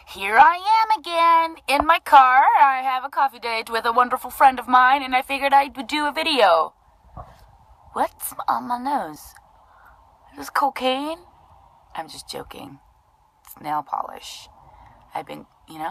Here I am again in my car. I have a coffee date with a wonderful friend of mine, and I figured I would do a video. What's on my nose? Is this cocaine? I'm just joking. It's nail polish. I've been,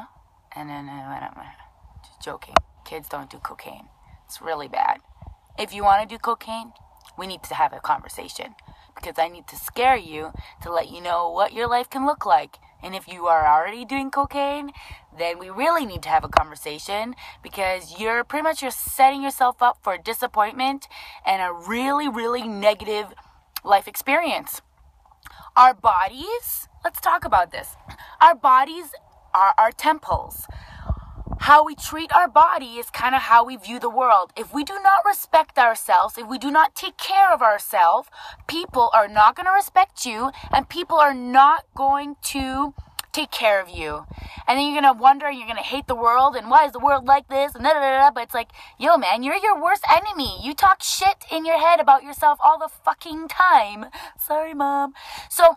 just joking. Kids don't do cocaine. It's really bad. If you want to do cocaine, we need to have a conversation, because I need to scare you to let you know what your life can look like. And if you are already doing cocaine, then we really need to have a conversation, because you're setting yourself up for disappointment and a really, really negative life experience. Our bodies, let's talk about this. Our bodies are our temples. How we treat our body is kind of how we view the world. If we do not respect ourselves, if we do not take care of ourselves, people are not going to respect you, and people are not going to take care of you. And then you're going to wonder, you're going to hate the world, and why is the world like this? And but it's like, yo man, you're your worst enemy. You talk shit in your head about yourself all the fucking time. Sorry, Mom. So,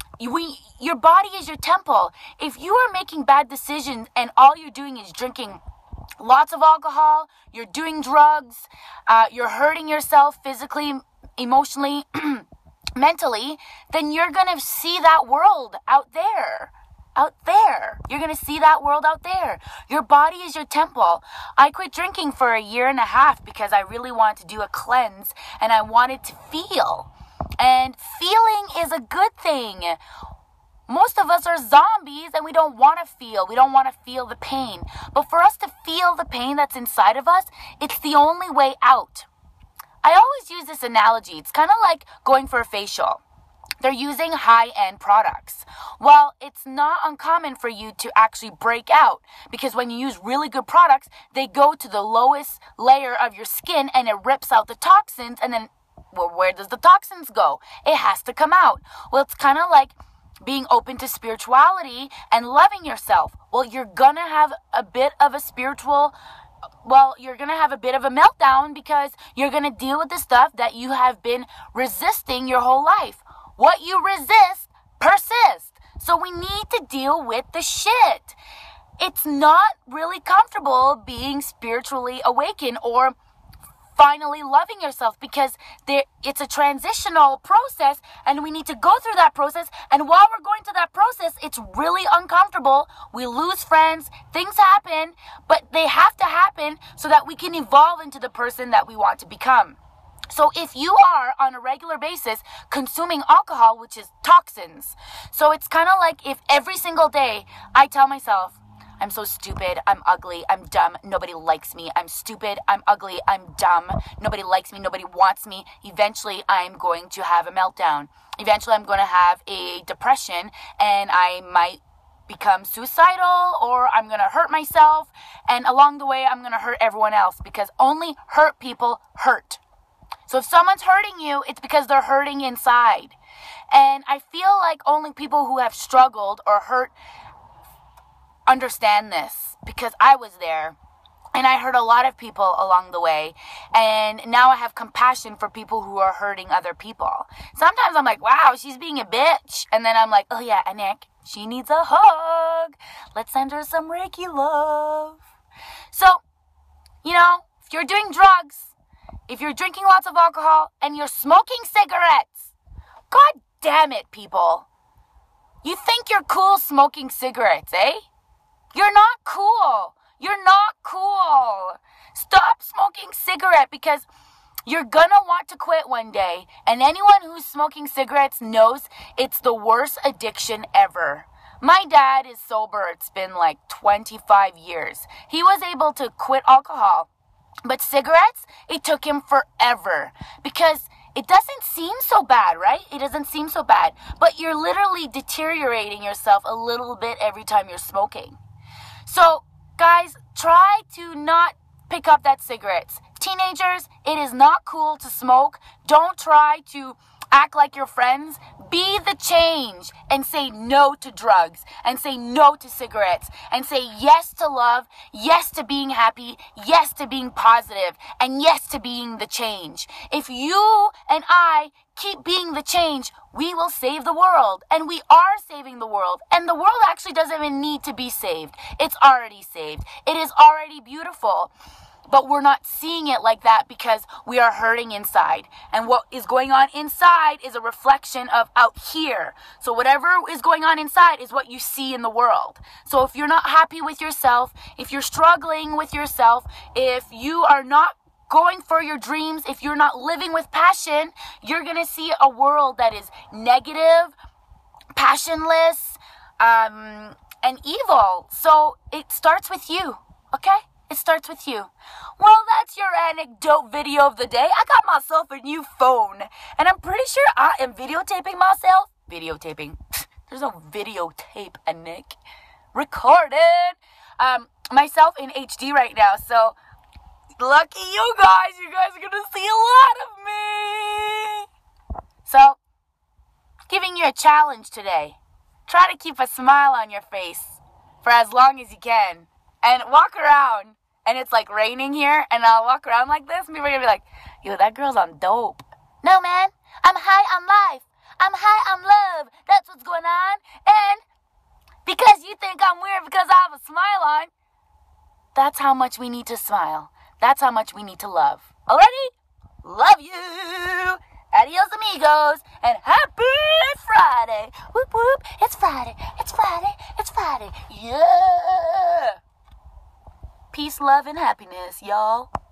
your body is your temple. If you are making bad decisions and all you're doing is drinking lots of alcohol, you're doing drugs, you're hurting yourself physically, emotionally, mentally, then you're going to see that world out there. You're going to see that world out there. Your body is your temple. I quit drinking for 1.5 years because I really wanted to do a cleanse, and I wanted to feel. And feeling is a good thing. Most of us are zombies and we don't want to feel. We don't want to feel the pain. But for us to feel the pain that's inside of us, it's the only way out. I always use this analogy. It's kind of like going for a facial. They're using high-end products. Well, it's not uncommon for you to actually break out, because when you use really good products, they go to the lowest layer of your skin and it rips out the toxins, and then where does the toxins go? It has to come out. Well, it's kind of like being open to spirituality and loving yourself. Well, you're going to have a bit of a meltdown, because you're going to deal with the stuff that you have been resisting your whole life. What you resist persists. So we need to deal with the shit. It's not really comfortable being spiritually awakened or finally loving yourself, because it's a transitional process, and we need to go through that process. And while we're going through that process, it's really uncomfortable. We lose friends, things happen, but they have to happen so that we can evolve into the person that we want to become. So if you are on a regular basis consuming alcohol, which is toxins, so it's kind of like if every single day I tell myself, I'm so stupid, I'm ugly, I'm dumb, nobody likes me, I'm stupid, I'm ugly, I'm dumb, nobody likes me, nobody wants me, eventually I'm going to have a meltdown. Eventually I'm going to have a depression, and I might become suicidal, or I'm going to hurt myself, and along the way I'm going to hurt everyone else, because only hurt people hurt. So if someone's hurting you, it's because they're hurting inside. And I feel like only people who have struggled or hurt understand this, because I was there and I hurt a lot of people along the way, and now I have compassion for people who are hurting other people. Sometimes I'm like, wow, she's being a bitch, and then I'm like, oh yeah, Anik, she needs a hug. Let's send her some Reiki love. So, if you're doing drugs, if you're drinking lots of alcohol, and you're smoking cigarettes, god damn it, people. You think you're cool smoking cigarettes, eh? You're not cool. You're not cool. Stop smoking cigarette, because you're gonna want to quit one day. And anyone who's smoking cigarettes knows it's the worst addiction ever. My dad is sober. It's been like 25 years. He was able to quit alcohol. But cigarettes, it took him forever, because it doesn't seem so bad, right? It doesn't seem so bad. But you're literally deteriorating yourself a little bit every time you're smoking. So, guys, try to not pick up that cigarettes. Teenagers, it is not cool to smoke. Don't try to act like your friends. Be the change and say no to drugs and say no to cigarettes and say yes to love, yes to being happy, yes to being positive, and yes to being the change. If you and I keep being the change, we will save the world. And we are saving the world. And the world actually doesn't even need to be saved. It's already saved. It is already beautiful. But we're not seeing it like that because we are hurting inside. And what is going on inside is a reflection of out here. So whatever is going on inside is what you see in the world. So if you're not happy with yourself, if you're struggling with yourself, if you are not going for your dreams, if you're not living with passion, you're going to see a world that is negative, passionless, and evil. So it starts with you, okay? It starts with you. Well, that's your anecdote video of the day. I got myself a new phone, and I'm pretty sure I am videotaping myself. Videotaping. There's no videotape, Nick. Recorded myself in HD right now, so lucky you guys. You guys are going to see a lot of me. So, giving you a challenge today. Try to keep a smile on your face for as long as you can. And walk around, and it's like raining here, and I'll walk around like this, and people are going to be like, yo, that girl's on dope. No, man, I'm high on life. I'm high on love. That's what's going on. And because you think I'm weird because I have a smile on, that's how much we need to smile. That's how much we need to love. Already? Love you. Adios, amigos, and happy Friday. Whoop, whoop. It's Friday. It's Friday. It's Friday. Yeah. Peace, love, and happiness, y'all.